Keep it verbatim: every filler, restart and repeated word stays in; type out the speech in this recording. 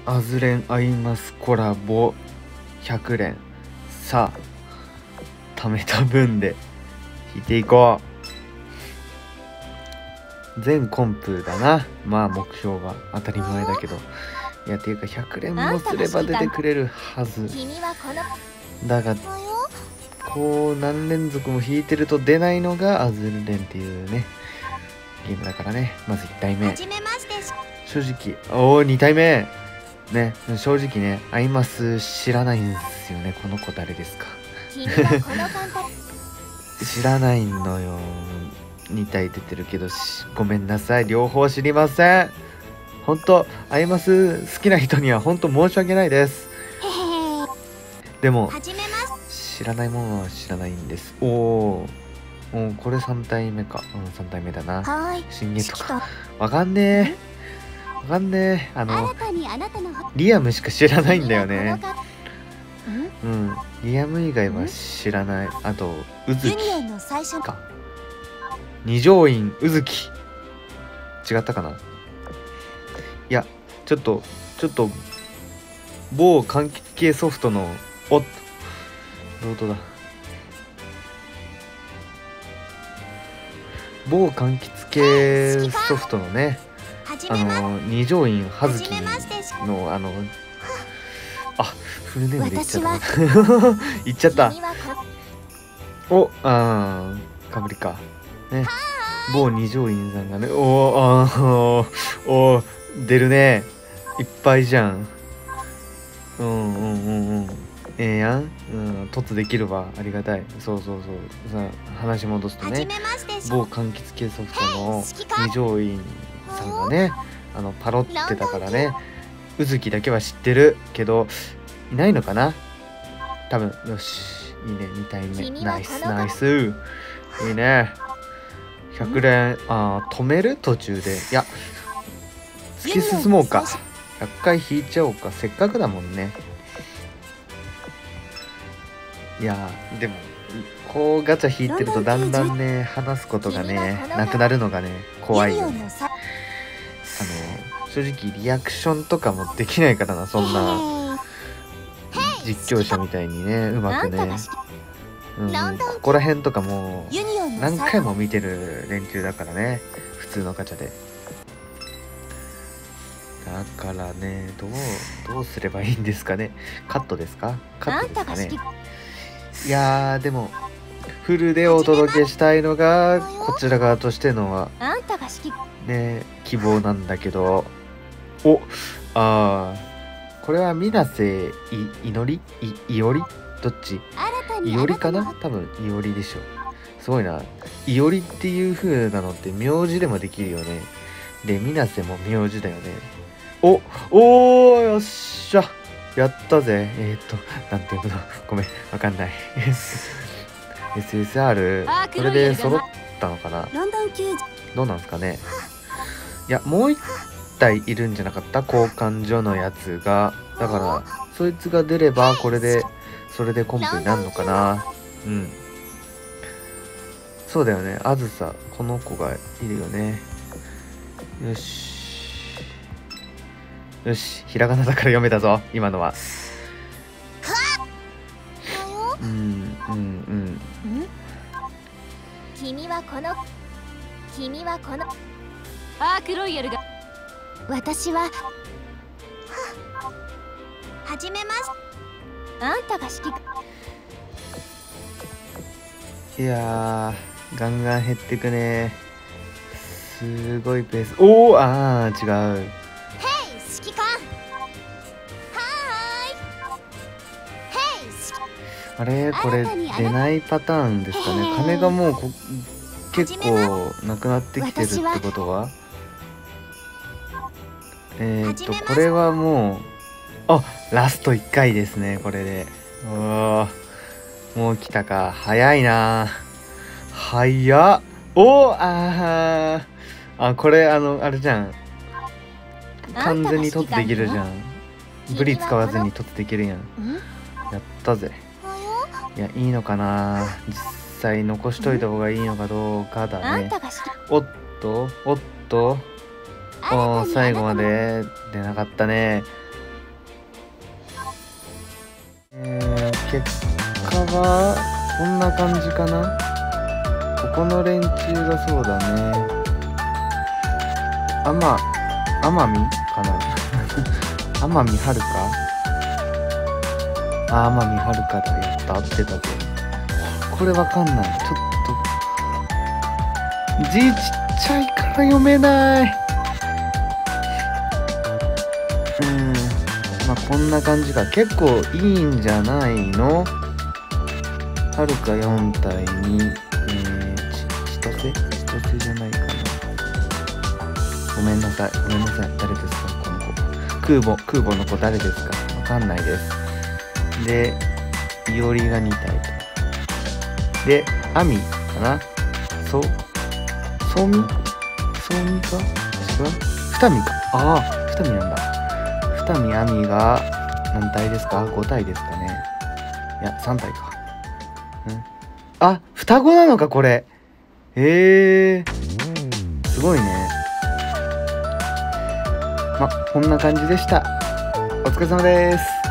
アズレンアイマスコラボひゃく連。さあ貯めた分で引いていこう。全コンプだな。まあ目標が当たり前だけど、いやっていうかひゃく連もすれば出てくれるはずだが、こう何連続も引いてると出ないのがアズレンっていうねゲームだからね。まずいち体目、正直おおに体目ね、正直ねアイマス知らないんですよね。この子誰ですか知らないのよ。に体出てるけどごめんなさい、両方知りません。本当アイマス好きな人には本当申し訳ないです。でも知らないものは知らないんです。おお、これさん体目か。うん、さん体目だな。新月とかわかんねえわかんねえ。あのリアムしか知らないんだよね。うん、リアム以外は知らない。あとうずきか、二条院うずき違ったかな。いやちょっとちょっと某柑橘系ソフトのおっとロードだ。某柑橘系ソフトのね、あの二条院葉月のあのあフルネームで言っちゃった言っちゃった。おあーかぶりかね。某二条院さんがね、おーあーおー出るね、いっぱいじゃん。うんうんうんうん、ええやん、うん、突できるわ、ありがたい。そうそうそうさあ話戻すとね、某柑橘系ソフトの二条院さんがね、あのパロってたからね、うずきだけは知ってるけどいないのかな多分。よしいいね、に体目ナイスナイスいいね。ひゃく連あー止める途中で、いや突き進もうか。ひゃっかい引いちゃおうか、せっかくだもんね。いやでもこうガチャ引いてるとだんだんね話すことがねなくなるのがね怖いよね。あの正直リアクションとかもできないからな、そんな実況者みたいにねうまくね。うん、ここら辺とかもう何回も見てる連中だからね、普通のガチャで。だからね、どうどうすればいいんですかね。カットですかカットですかね。いやーでもフルでお届けしたいのがこちら側としてのはね希望なんだけど、おあーこれは水瀬い祈りいいおりどっちいおりかな、多分いおりでしょ。すごいな、いおりっていう風なのって名字でもできるよね。で水瀬も名字だよね。おおーよっしゃやったぜ。えー、っとなんていうのごめんわかんない。エスエスアール これで揃ったのかな、どうなんですかね。いやもう一体いるんじゃなかった、交換所のやつが。だからそいつが出ればこれでそれでコンプになるのかな。うんそうだよね、あずさこの子がいるよね。よしよし、ひらがなだから読めたぞ今のは。うんうんうん君はこの君はこのアークロイヤルが私ははじめます。あんたが指揮。 いやーガンガン減ってくね。すごいペース。おおあー違う。 へい指揮官。はーい。へい指揮。 あれこれ出ないパターンですかね。金がもうこ結構なくなってきてるってことは、えー、っとこれはもうあラストいっかいですねこれで。おーもう来たか、早いな早っ。おーあーあこれあのあれじゃん、完全に突できるじゃん。ブリ使わずに突できるやん。やったぜ。いやいいのかな、実際残しといた方がいいのかどうかだね。おっとおっとお最後まで出なかったね。 えー、結果はこんな感じかな。ここの連中がそうだね。あま奄美かな天海遥か、あ天海遥かだ。やった、合ってたぜ。これわかんない。ちょっと字ちっちゃいから読めない。うん、まあこんな感じか。結構いいんじゃないの。はるかよんたいに、えー、ち千歳千歳じゃないかな。ごめんなさい、ごめんなさい。誰ですかこの子。空母、空母の子誰ですか。わかんないです。で、いおりがにたいと。で、あみかな。そ、そうみそうみか違うふたみか。ああ、ふたみなんだ。ふたみあみが何体ですか ?ご 体ですかね。いや、さん体か。うん。あ、双子なのか、これ。へえ。すごいね。ま、こんな感じでした。お疲れ様です。